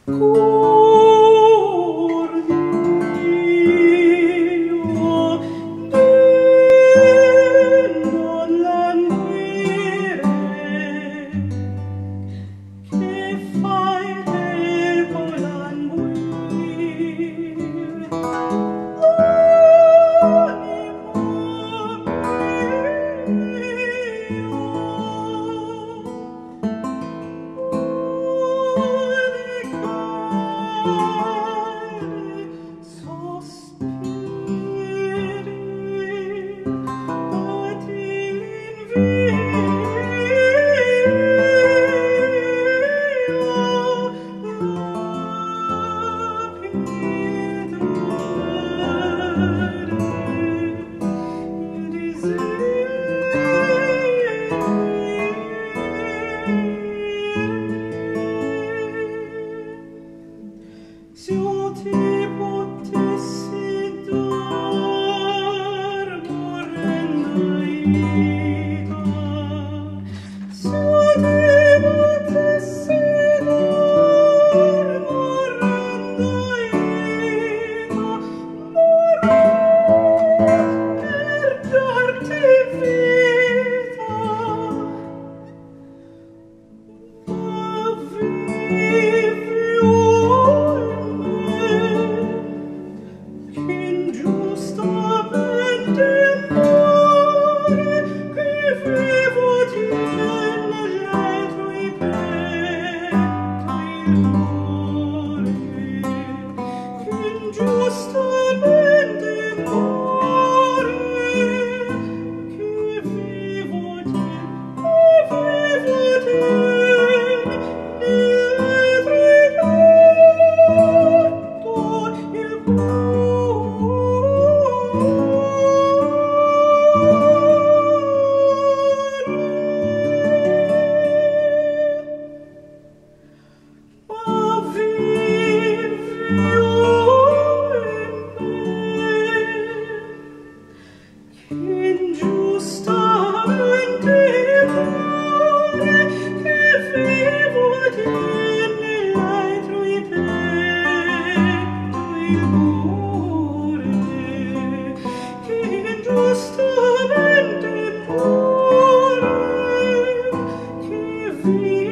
Cor mio, non languire, che fai devo languire. Se io ti potessi dar morendo ida, se io ti potessi dar morendo ida, per darti vita, ma vivi ingiustamente muore, che vivo tiene dietro i petti il cuore, che ingiustamente muore, che vivo tiene dietro i petti il ingiustamente muore, che vivo tiene dietro i petti il cuore, che ingiustamente muore, che vivo